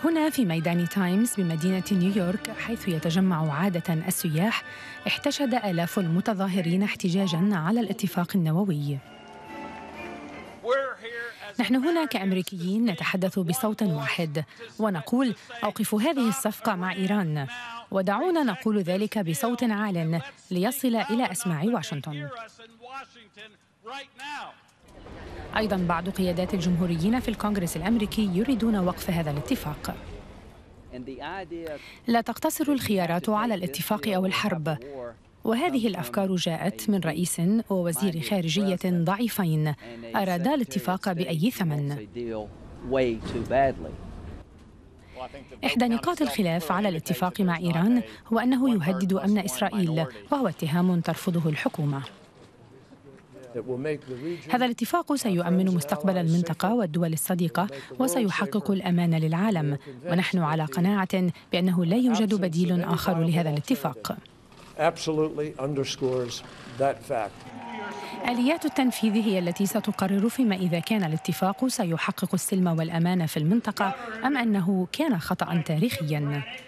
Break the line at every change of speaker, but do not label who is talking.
هنا في ميدان تايمز بمدينة نيويورك، حيث يتجمع عادة السياح، احتشد آلاف المتظاهرين احتجاجاً على الاتفاق النووي. نحن هنا كأمريكيين نتحدث بصوت واحد ونقول: أوقفوا هذه الصفقة مع إيران، ودعونا نقول ذلك بصوت عال ليصل إلى أسماع واشنطن. أيضاً بعض قيادات الجمهوريين في الكونغرس الأمريكي يريدون وقف هذا الاتفاق. لا تقتصر الخيارات على الاتفاق أو الحرب، وهذه الأفكار جاءت من رئيس ووزير خارجية ضعيفين أرادا الاتفاق بأي ثمن. إحدى نقاط الخلاف على الاتفاق مع إيران هو أنه يهدد أمن إسرائيل، وهو اتهام ترفضه الحكومة. هذا الاتفاق سيؤمن مستقبل المنطقة والدول الصديقة وسيحقق الأمان للعالم، ونحن على قناعة بأنه لا يوجد بديل آخر لهذا الاتفاق. آليات التنفيذ هي التي ستقرر فيما إذا كان الاتفاق سيحقق السلم والأمان في المنطقة أم أنه كان خطأ تاريخياً.